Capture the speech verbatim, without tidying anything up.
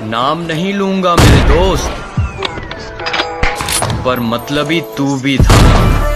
नाम नहीं लूंगा मेरे दोस्त, पर मतलबी तू भी था।